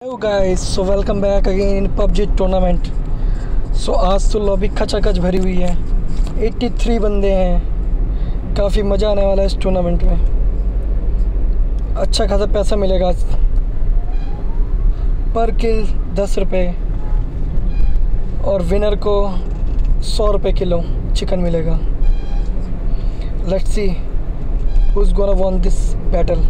Hello guys, so welcome back again in PUBG tournament. So आज तो lobby खचाखच भरी हुई है, 83 बंदे हैं। काफ़ी मज़ा आने वाला है इस टूर्नामेंट में। अच्छा खासा पैसा मिलेगा आज, पर किल 10 रुपये और विनर को 100 रुपये किलो चिकन मिलेगा। Let's see who is gonna won this battle.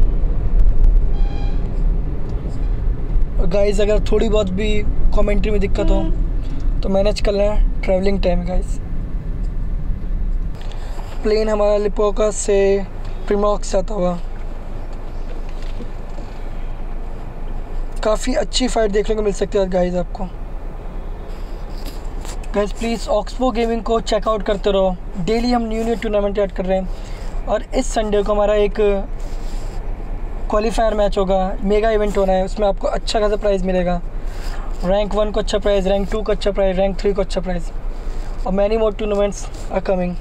Guys अगर थोड़ी बहुत भी कमेंट्री में दिक्कत हो तो मैनेज कर लें, ट्रैवलिंग टाइम गाइस। प्लेन हमारा लिपोका से प्रीमॉक्स आता हुआ। काफ़ी अच्छी फाइट देखने को मिल सकती है गाइस आपको। गाइस प्लीज़ ऑक्सपो गेमिंग को चेकआउट करते रहो। डेली हम न्यू टूर्नामेंट ऐड कर रहे हैं और इस संडे को हमारा एक क्वालिफायर मैच होगा, मेगा इवेंट होना है। उसमें आपको अच्छा खासा प्राइज़ मिलेगा। रैंक 1 को अच्छा प्राइज़, रैंक 2 को अच्छा प्राइज़, रैंक 3 को अच्छा प्राइज़ और many more tournaments are coming.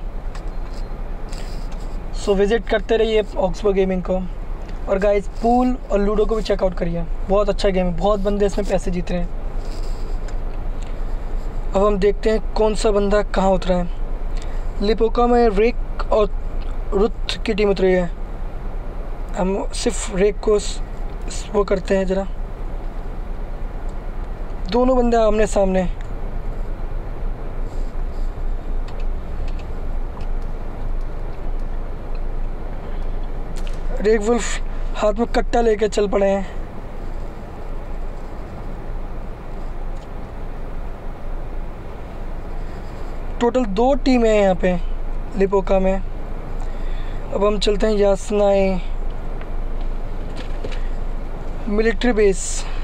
So visit करते रहिए ऑक्सपो गेमिंग को। और गाइस पूल और लूडो को भी चेकआउट करिए, बहुत अच्छा गेम है, बहुत बंदे इसमें पैसे जीत रहे हैं। अब हम देखते हैं कौन सा बंदा कहाँ उतरा है। लिपोका में रेक और रुथ की टीम उतरी है। हम सिर्फ रेक को वो करते हैं ज़रा। दोनों बंदे आमने सामने। रेक वुल्फ हाथ में कट्टा लेके चल पड़े हैं। टोटल 2 टीमें हैं यहाँ पे लिपोका में। अब हम चलते हैं यासनाई मिलिट्री बेस।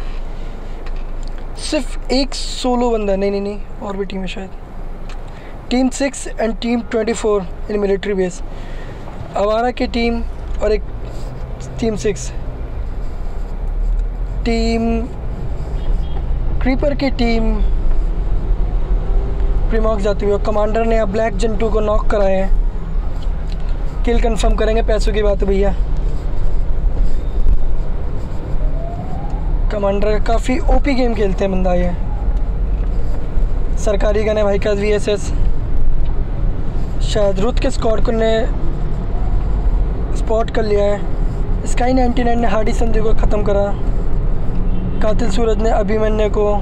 सिर्फ एक सोलो बंदा, नहीं और भी टीम है शायद। Team 6 and team 24 in military base. Awara की टीम और एक टीम 6। टीम क्रीपर की टीम प्रीमॉक्स जाती हुई। कमांडर ने अब ब्लैक जन 2 को नॉक कराए हैं। किल कंफर्म करेंगे, पैसों की बात है भैया। कमांडर काफ़ी ओपी गेम खेलते हैं बंदा ये। सरकारी गन है भाई का VSS। शायद रुथ के स्क्वाड को ने स्पॉट कर लिया है। स्काई 99 ने हार्डी संधि को ख़त्म करा। कातिल सूरज ने अभिमन्यु को।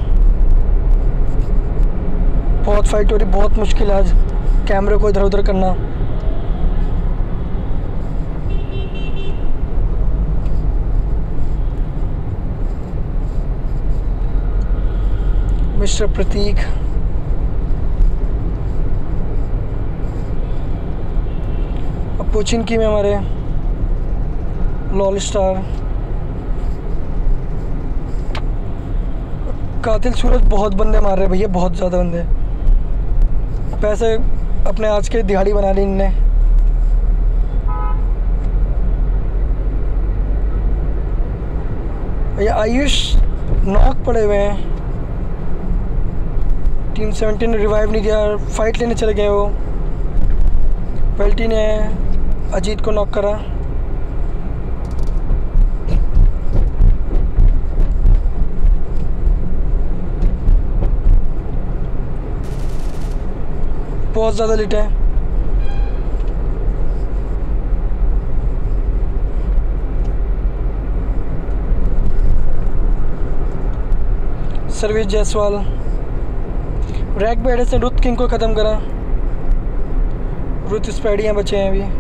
बहुत फाइट हो रही, बहुत मुश्किल है आज कैमरे को इधर उधर करना। मिस्टर प्रतीक अब पोचिन की में हमारे लॉल स्टार। कातिल सूरज बहुत बंदे मार रहे भैया, बहुत ज़्यादा बंदे। पैसे अपने आज के दिहाड़ी बना ली इनने। भैया आयुष नॉक पड़े हुए हैं। टीम 17 ने रिवाइव नहीं दिया, फाइट लेने चले गए वो। पेल्टी ने अजीत को नॉक करा। बहुत ज़्यादा लिट है। सर्विस जायसवाल रैक बैडे से रुथ किंग को ख़त्म करा। रुथ स्पैडियाँ बचे हैं अभी।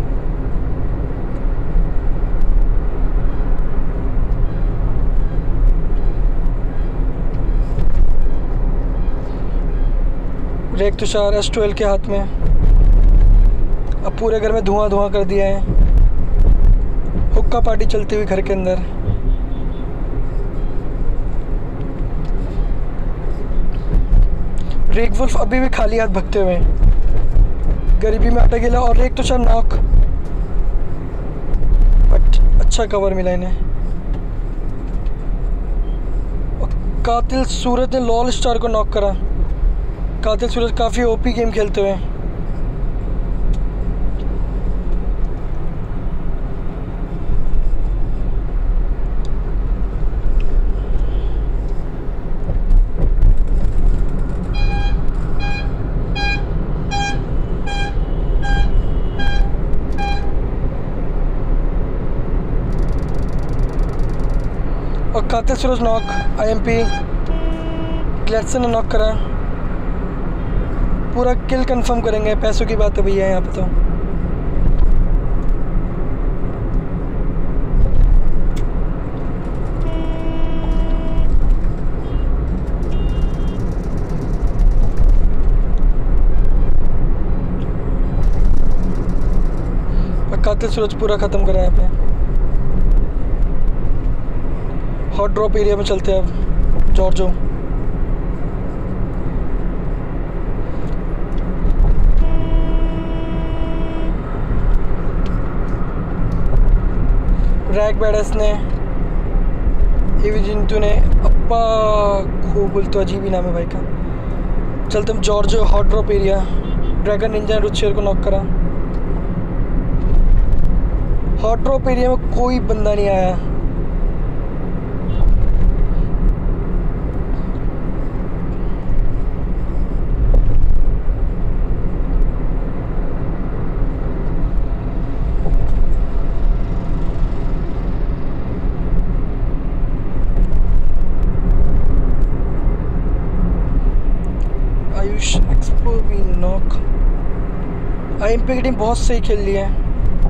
रेक तुषार S12 के हाथ में। अब पूरे घर में धुआं धुआं कर दिया है। हुक्का पार्टी चलती हुई घर के अंदर। रेक वुल्फ अभी भी खाली हाथ भगते हुए गरीबी में अटक गया। और रेक तुषार नॉक, बट अच्छा कवर मिला इन्हें। और कातिल सूरज ने लॉल स्टार को नॉक करा। कातिल सूरज काफ़ी ओपी गेम खेलते हुए। कातिल सूरज नॉक, IMP ग्लेडसन ने नॉक करा। पूरा किल कंफर्म करेंगे, पैसों की बात है भैया यहाँ पे तो। कातिल सूरज पूरा ख़त्म करा यहाँ पे। हॉट ड्रॉप एरिया में चलते हैं अब, जॉर्जो। रैग बैडस ने, एवी जिंतु ने, अप्पा खूबुल, तो अजीब ही नाम है भाई का। चलते हम जॉर्जो hot drop area. Dragon ninja ने रुचेर को नॉक करा। हॉट ड्रॉप एरिया में कोई बंदा नहीं आया। आयुष एक्सपो भी नॉक। IMP की टीम बहुत सही खेल रही है।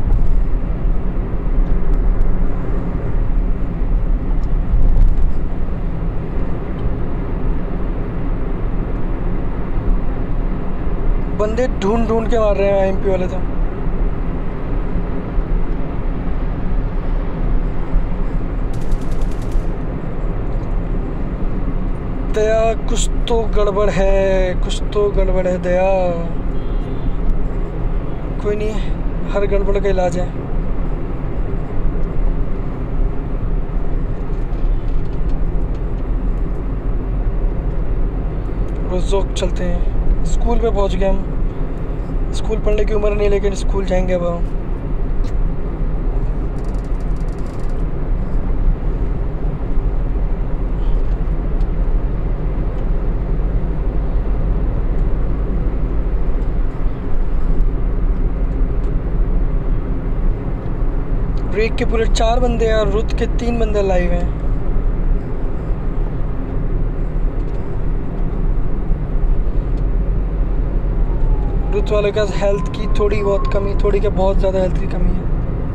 बंदे ढूंढ ढूंढ के मार रहे हैं IMP वाले तो। दया कुछ तो गड़बड़ है, कुछ तो गड़बड़ है दया। कोई नहीं, हर गड़बड़ का इलाज है। रोज़ोक चलते हैं। स्कूल पे पहुंच गए हम। स्कूल पढ़ने की उम्र नहीं, लेकिन स्कूल जाएंगे अब हम। ब्रेक के पूरे 4 बंदे हैं और रुत के 3 बंदे लाइव हैं। रुत वाले का हेल्थ की थोड़ी बहुत कमी, थोड़ी क्या बहुत ज़्यादा हेल्थ की कमी है।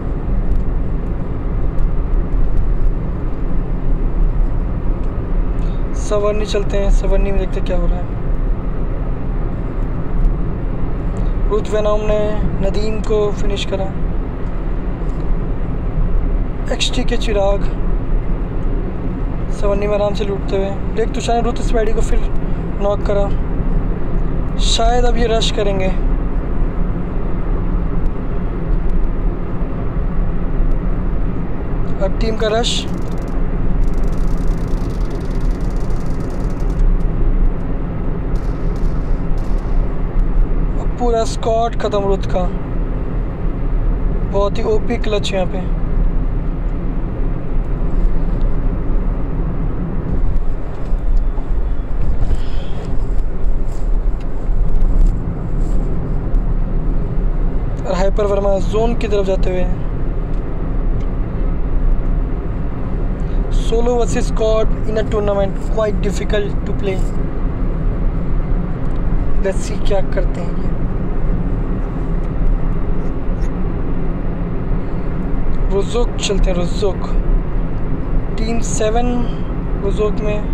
सवर्णी चलते हैं, सवर्णी में देखते क्या हो रहा है। रुत वेनॉम ने नदीम को फिनिश करा। XT के चिराग सवर्णी में आराम से लूटते हुए। ब्रेक तुषार ने रुत स्पैडी को फिर नॉक करा। शायद अब ये रश करेंगे। अब टीम का रश। अब पूरा स्क्वाड खत्म रुत का। बहुत ही OP क्लच यहाँ पे। और हाइपर वर्मा जोन की तरफ जाते हुए। Solo versus squad in a tournament quite difficult to play. Let's see क्या करते हैं ये। रोज़ोक चलते हैं, रोज़ोक टीम 7 रोज़ोक में।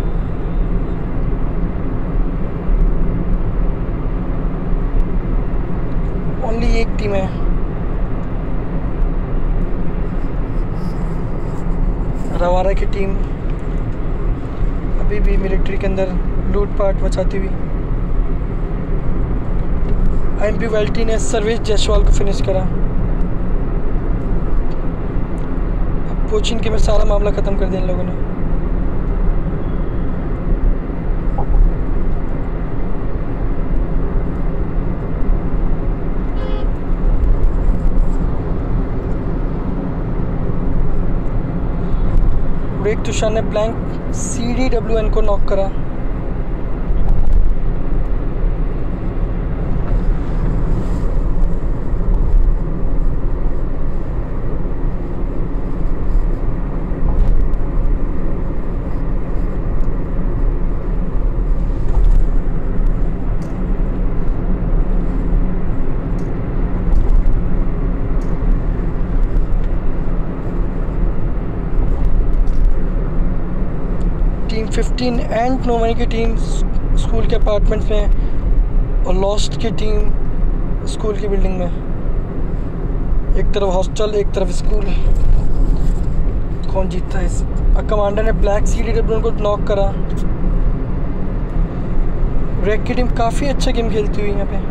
ओनली एक टीम है। रवारा की टीम अभी भी मिलिट्री के अंदर लूटपाट मचाती हुई। IMP वेल्टी ने सर्वेश जायसवाल को फिनिश करा। अब कोचिंग के में सारा मामला ख़त्म कर दिया इन लोगों ने। ब्रेक तुषार ने ब्लैंक CDWN को नॉक करा। टीम 15 एंड नोमैन की टीम स्कूल के अपार्टमेंट्स में और लॉस्ट की टीम स्कूल की बिल्डिंग में। एक तरफ हॉस्टल एक तरफ स्कूल। कौन जीतता है? इस कमांडर ने ब्लैक CDW को नॉक करा। रेड की टीम काफ़ी अच्छा गेम खेलती हुई यहाँ पे।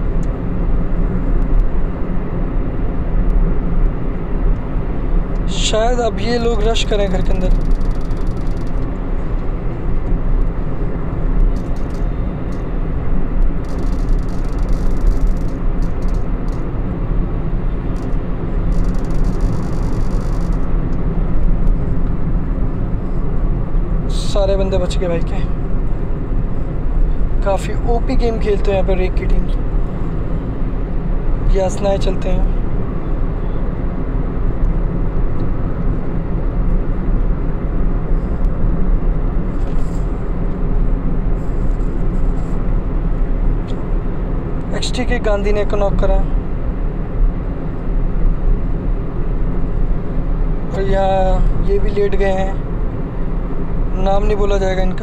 शायद अब ये लोग रश करें घर के अंदर। सारे बंदे बच गए भाई के। काफ़ी ओपी गेम खेलते हैं यहाँ पर रेड की टीम। ये आसनाएं चलते हैं। XT के गांधी ने नॉक करा और यहाँ ये भी लेट गए हैं। नाम नहीं बोला जाएगा इनका।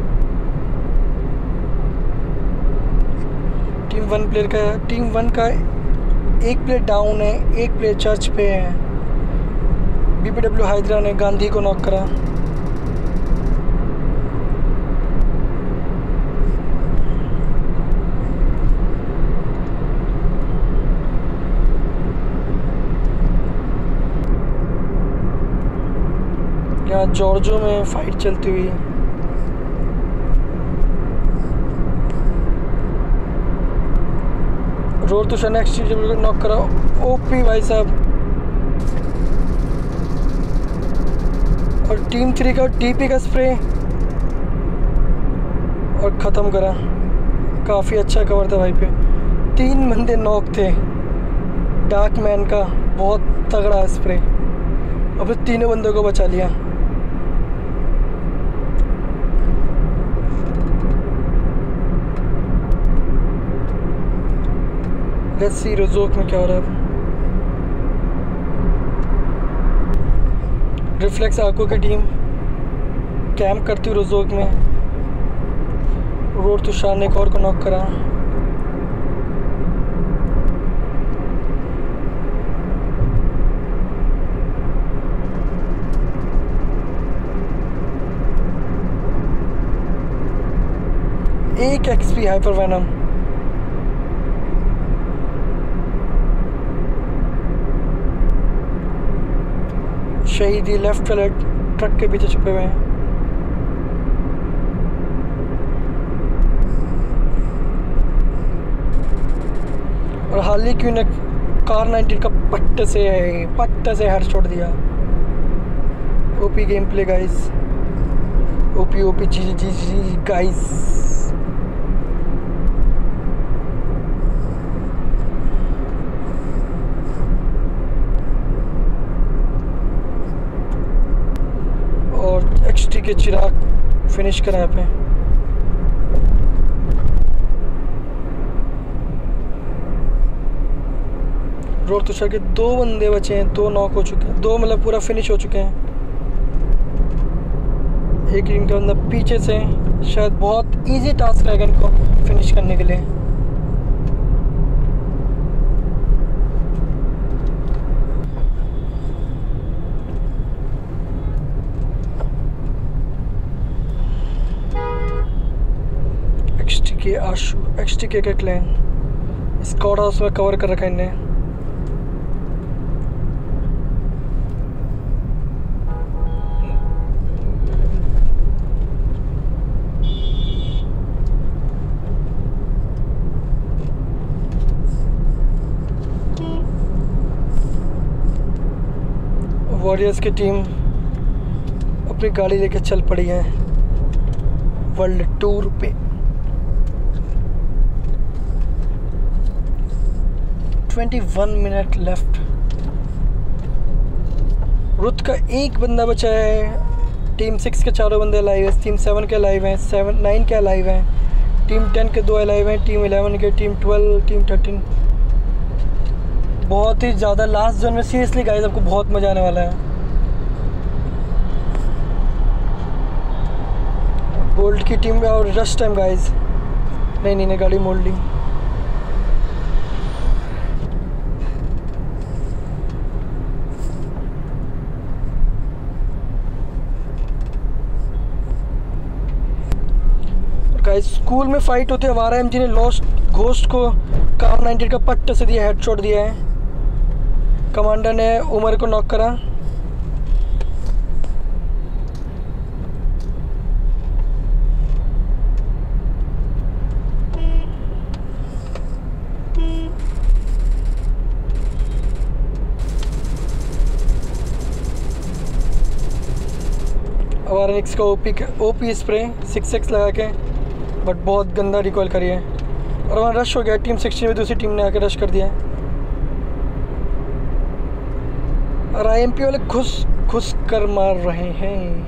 टीम 1 का एक प्लेयर डाउन है, एक प्लेयर चर्च पे है। BPW हैदरा ने गांधी को नॉक करा। यहाँ जॉर्जो में फाइट चलती हुई। रोड तो शने XT नॉक करा। ओपी भाई साहब। और टीम 3 का DP का स्प्रे और ख़त्म करा। काफ़ी अच्छा कवर था भाई पे। 3 बंदे नॉक थे। डार्क मैन का बहुत तगड़ा स्प्रे और फिर तीनों बंदों को बचा लिया। लेट्स सी रोज़ोक में क्या हो रहा है। रिफ्लेक्स आको की टीम कैंप करती हुई रोज़ोक में। रोड तुषार ने एक और को नॉक करा। एक XP हाइपर वैनम। शहीदी लेफ्ट वाले ट्रक के पीछे छुपे हुए हैं। और हाल ही क्यों ने कार 19 का पट्टे से हेड छोड़ दिया। OP game play guys. OP ji guys. और XT के चिराग फिनिश करा यहाँ पे। रोड तुषार के 2 बंदे बचे हैं। 2 नॉक हो चुके हैं। 2 मतलब पूरा फिनिश हो चुके हैं। एक इनका बंदा पीछे से। शायद बहुत इजी टास्क रहेगा इनको फिनिश करने के लिए। XTK के क्लैन स्कॉट हाउस में कवर कर रखा है इन्हें। वॉरियर्स की टीम अपनी गाड़ी लेके चल पड़ी है वर्ल्ड टूर पे। 21 मिनट लेफ्ट। रुत का एक बंदा बचा है। टीम 6 के 4 बंदे अलाइव हैं। टीम 7 के अलाइव हैं। 9 के अलाइव हैं। टीम 10 के 2 अलाइव हैं। टीम 11 के, टीम 12, टीम 13। बहुत ही ज़्यादा लास्ट जोन में सीरियसली गाइस आपको बहुत मज़ा आने वाला है। गोल्ड की टीम में और रश टाइम गाइस। नहीं नहीं, गाड़ी मोड़ ली। गाइस स्कूल में फाइट होते हमारा एमजी ने लॉस्ट घोस्ट को कार 90 का पट्ट से दिया, हेडशॉट दिया है। कमांडर ने उमर को नॉक करा। वारनिक्स का ओपी स्प्रे 6x लगा के, बट बहुत गंदा रिकॉल करी है। और वहाँ रश हो गया, टीम 16 में दूसरी टीम ने आके रश कर दिया। और आईएमपी वाले घुस कर मार रहे हैं।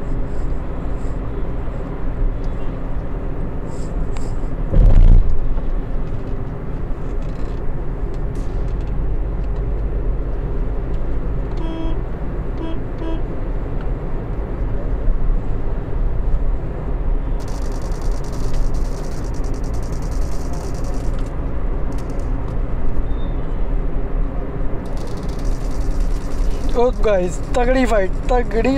ओ गाइस तगड़ी फाइट।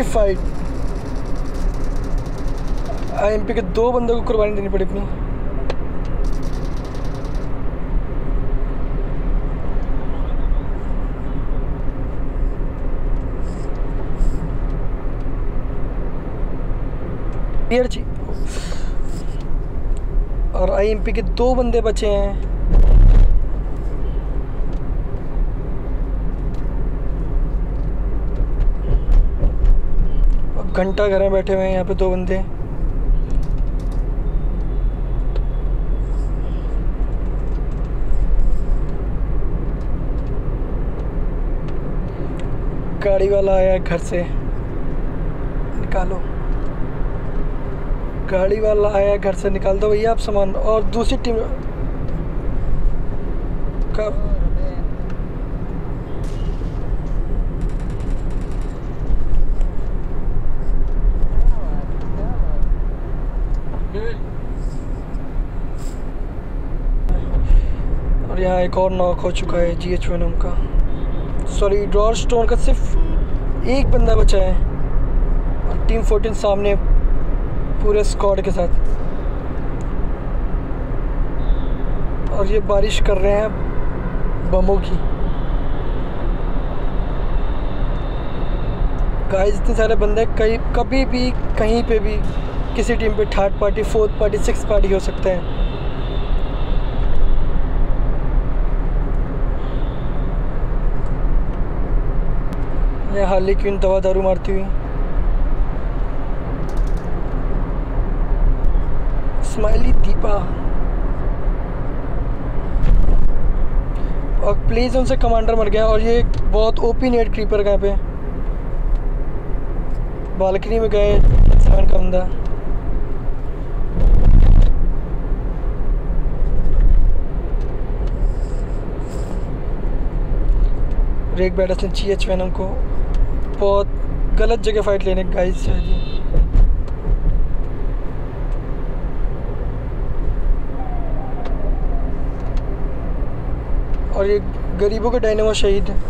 आईएमपी के 2 बंदों को कुर्बानी देनी पड़ी अपनी। और आईएमपी के 2 बंदे बचे हैं। घंटा घर में बैठे हुए हैं यहाँ पे 2 बंदे। गाड़ी वाला आया घर से, निकालो। गाड़ी वाला आया घर से, निकाल दो भैया आप सामान। और दूसरी टीम का और यहाँ एक और नॉक हो चुका है GH1 का। सॉरी, ड्रॉर स्टोन का सिर्फ एक बंदा बचा है और टीम 14 सामने पूरे स्क्वाड के साथ। और ये बारिश कर रहे हैं बमों की। गाइस इतने सारे बंदे, कभी भी कहीं पे भी किसी टीम पे 3rd party 4th party 6th party हो सकते हैं। ये हार्ली क्विन दवा दारू मारती हुई। स्माइली दीपा। और प्लीज़ उनसे कमांडर मर गया। और ये बहुत ओपी नेट क्रीपर यहाँ पे बालकनी में गए 7 का बंदा। रेक बैटर्स ने GH1 को बहुत गलत जगह फाइट लेने गाइस शायद ये। और ये गरीबों का डायनेमो शहीद है।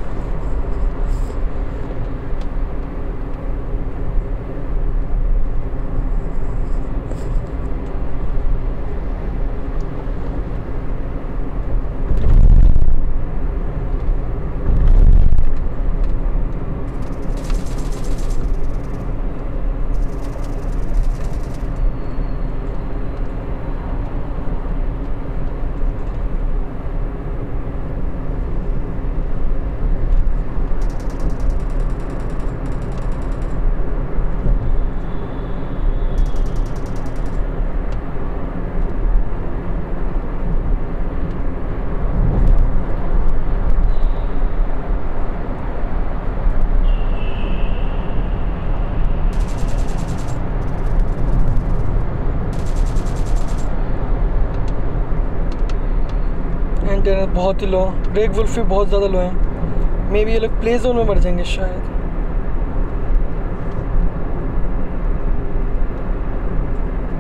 बहुत ही लो। ब्रेक वुल्फ भी बहुत ज़्यादा लो हैं। मे बी ये लोग प्ले जोन में मर जाएंगे शायद।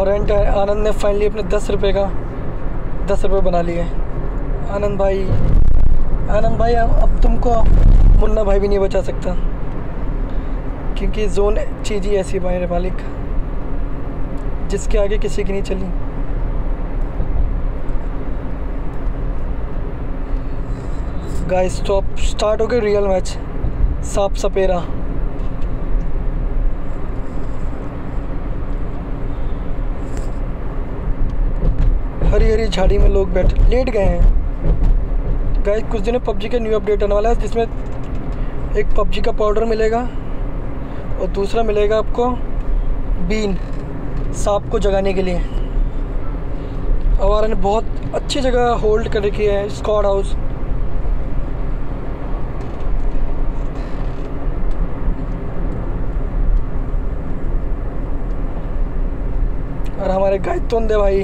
और आनंद ने फाइनली अपने 10 रुपये का 10 रुपये बना लिए। आनंद भाई अब तुमको मुन्ना भाई भी नहीं बचा सकता, क्योंकि जोन चीज़ ही ऐसी मेरे मालिक, जिसके आगे किसी की नहीं चली। गाइस स्टार्ट हो गए रियल मैच, सांप सपेरा। हरी हरी झाड़ी में लोग लेट गए हैं। गाइस कुछ दिनों पबजी का न्यू अपडेट आने वाला है, जिसमें एक पबजी का पाउडर मिलेगा और दूसरा मिलेगा आपको बीन, सांप को जगाने के लिए। आवारा ने बहुत अच्छी जगह होल्ड कर रखी है, स्क्वाड हाउस। और हमारे गायतोंदे भाई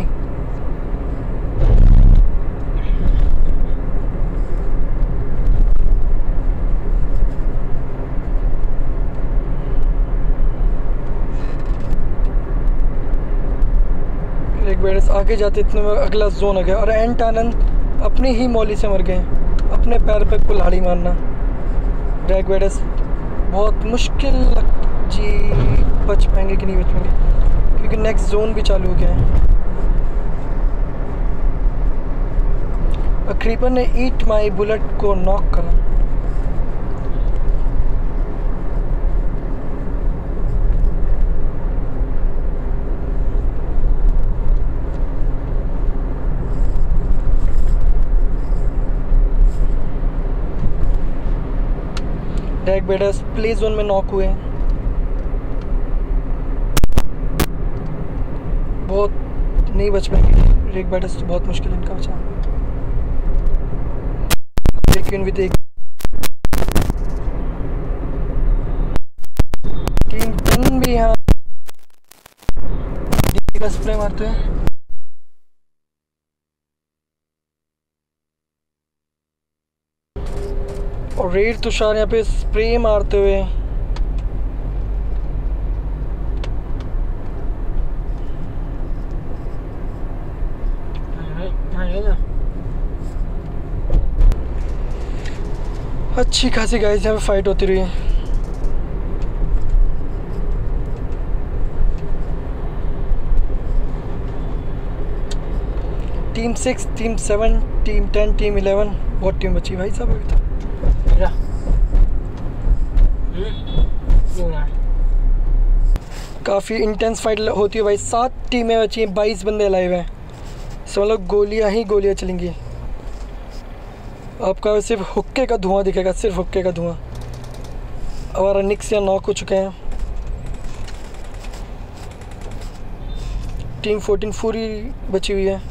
एक बेड़े आगे जाते इतने में अगला जोन आ गया, और एंट आनंद अपनी ही मौली से मर गए। अपने पैर पे कुल्हाड़ी मारना। रैग वेडस बहुत मुश्किल जी, बच पाएंगे कि नहीं बच पाएंगे, क्योंकि नेक्स्ट जोन भी चालू हो गया है। क्रीपर ने ईट माई बुलेट को नॉक करा। रैग बेडर्स प्ले जोन में नॉक हुए। बहुत नहीं बच पाएंगे रैग बेडर्स, तो बहुत मुश्किल है इनका बचाना। लेकिन भी देख टीम 10 भी यहाँ का स्प्रे मारते हैं। और रेड तुषार यहाँ पे स्प्रे मारते हुए अच्छी खासी गाइस यहाँ पे फाइट होती रही। टीम 6, टीम 7, टीम 10, टीम 11 बहुत टीम बची भाई साहब अभी तक। काफ़ी इंटेंस फाइट होती है भाई। 7 टीमें बची हैं, 22 बंदे लाइव हैं। सब लोग गोलियां ही गोलियां चलेंगी। आपका सिर्फ हुक्के का धुआं दिखेगा, सिर्फ हुक्के का धुआं। हमारा निक्स या नॉक हो चुके हैं। टीम 14 पूरी बची हुई है।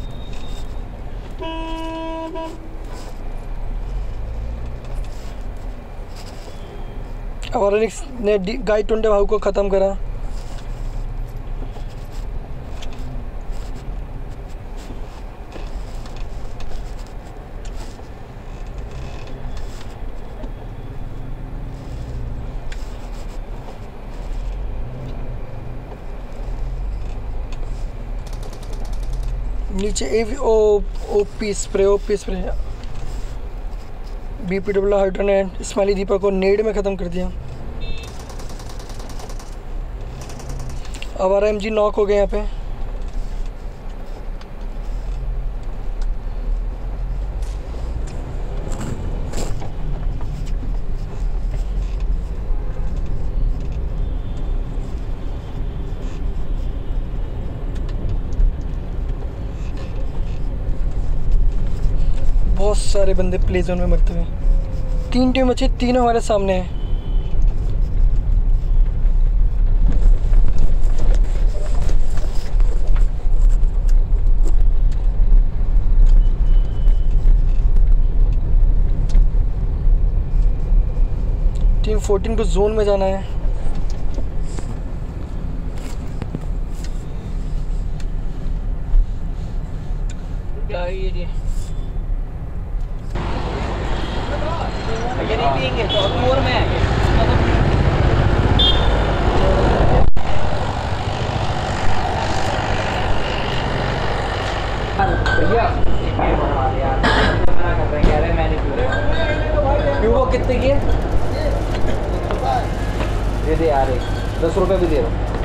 हमारा निक्स ने गायतोंदे भाऊ को ख़त्म करा। नीचे ओपी स्प्रे BPW हाइड्रो ने स्माइली दीपक को नेड में ख़त्म कर दिया। हमारा MG नॉक हो गया यहाँ पे। बहुत सारे बंदे प्ले जोन में मरते हुए। 3 टीम बची, तीनों हमारे सामने हैं। टीम 14 को जोन में जाना है। ये नहीं पिएंगे तो और में आएंगे। वो कितने की है? दे दे यार, 10 रुपए भी दे रहा हूँ।